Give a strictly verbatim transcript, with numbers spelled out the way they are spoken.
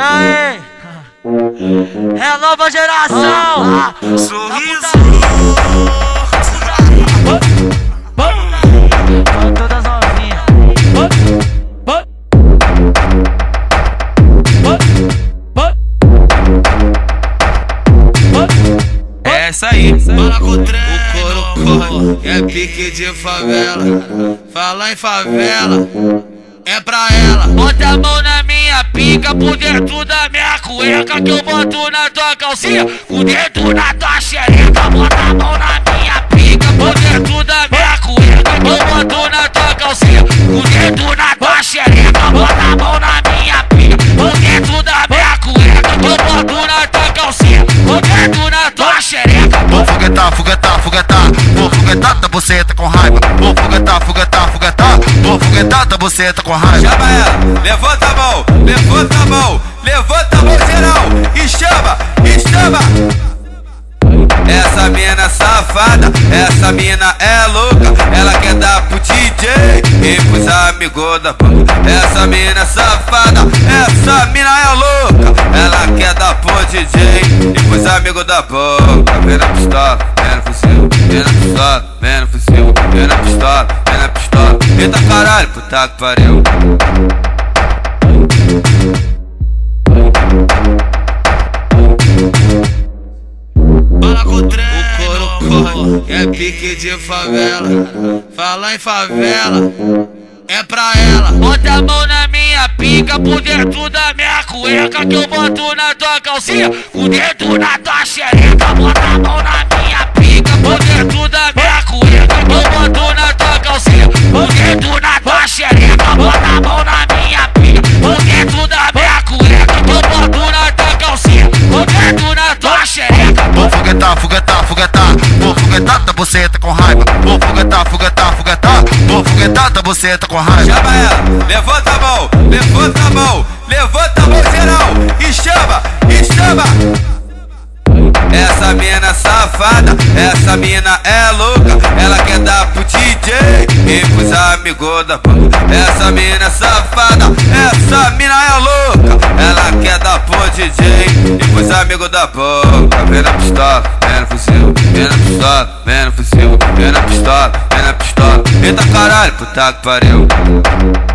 aí? É a nova geração. Sorriso. São todas novinhas. É essa aí. Fala com o trem, o couro corre. É pique de favela. Fala em favela. É pra ela. Bota a mão na minha pica por dentro da minha cueca, que eu boto na tua calcinha, o dedo na tua xereca. Bota a mão na minha pica por dentro da minha cueca, que eu boto na tua calcinha, o dedo na tua xereca. Bota a mão na minha pica por dentro da minha cueca, que eu boto na tua calcinha, o dedo na tua xereca. Vou foguetar, foguetar, foguetar. Vou foguetar da buceta com raiva. Vou foguetar, foguetar, foguetar. Vou foguetar da buceta com raiva. Chama ela, levanta a mão, levanta a mão, levanta a mão geral e chama, e chama. Essa mina safada, essa mina é louca, ela quer dar pro D J e pros amigos da banda. Essa mina safada, essa mina é louca, ela quer dar pro D J e pros amigos da banda. Vem na pistola, vem no fuzil, vem na pistola, vem no fuzil, vem na pistola, vem na pistola. Eita caralho, puta que pariu. Fala com o trem, o couro corre. É pique de favela. Fala em favela. É pra ela. Bota a mão na minha pica por dentro da minha cueca, que eu boto na tua calcinha, o dedo na tua xereca. Bota a mão na minha pica por dentro da minha cueca, que eu boto na tua calcinha, o dedo na tua xereca. Bota a mão na minha pica por dentro da minha cueca, que eu boto na tua calcinha, o dedo na tua xereca. Vou foguetar, foguetar, foguetar. Vou foguetar da buceta com raiva. Vou foguetar, foguetar, foguetar. Vou foguetar da buceta com raiva. Chama ela, levanta a mão, levanta a mão, levanta a mão geral e chama, e chama. Essa mina safada, essa mina é louca, ela quer dar pro D J e pros amigos da banda. Essa mina safada, essa mina é louca, ela quer dar pro D J e pros amigos da banda. Vem na pistola, vem no fuzil, vem na pistola, vem no fuzil, vem na pistola, vem na pistola. Eita caralho, puta que pariu.